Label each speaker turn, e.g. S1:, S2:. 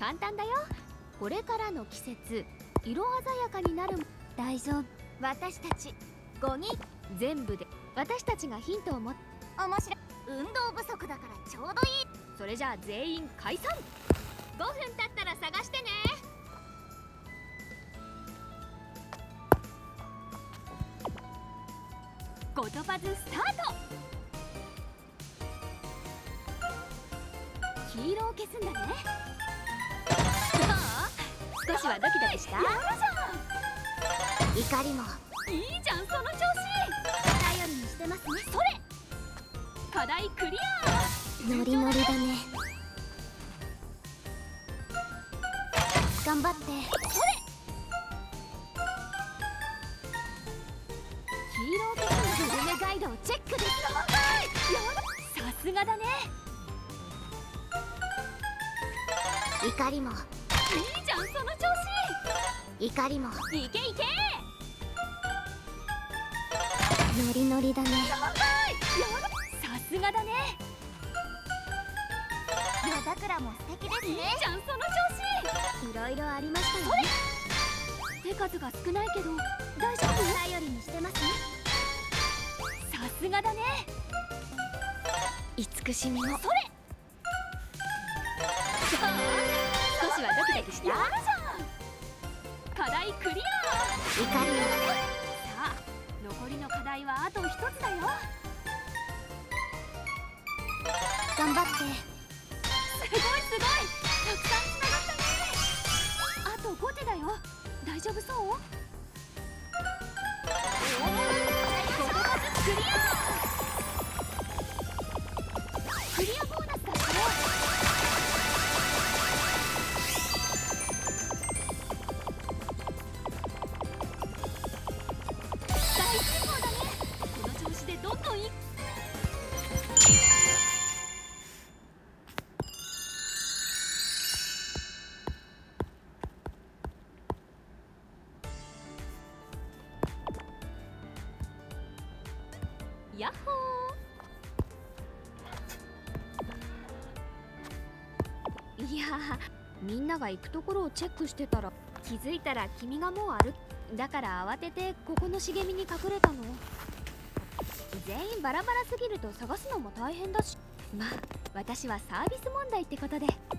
S1: 簡単だよ。これからの季節、色鮮やかになる。大丈夫。私たち5人全部で。私たちがヒントを持って。面白い。運動不足だからちょうどいい。それじゃあ全員解散。5分経ったら探してね。ことパズスタート。黄色を消すんだね。少しはドキドキした。やるじゃん。怒りもいいじゃん、その調子。頼りにしてますね。それ。課題クリア。ノリノリだね。頑張って。それ。黄色を消すグルメガイドをチェックです。さすがだね。怒りもいいじゃん、その調子。怒りもいけいけ。ノリノリだね。さすがだね。夜桜も素敵ですね。いいじゃん、その調子。いろいろありましたよね。手数が少ないけど大丈夫？頼りにしてますね。さすがだね。慈しみも。それ。少しはドキドキした。やるじゃん。課題クリア。怒りも。さあ、残りの課題はあと1つだよ。頑張って。すごいすごい。たくさんつながったね。あと5手だよ。大丈夫そう？おお、ここまずクリア。クリアボーナスだって。大成功だね。この調子でどんどんい。やっほー。いやー、みんなが行くところをチェックしてたら気づいたら君がもう歩く。だから慌ててここの茂みに隠れたの。全員バラバラすぎると探すのも大変だし。まあ私はサービス問題ってことで。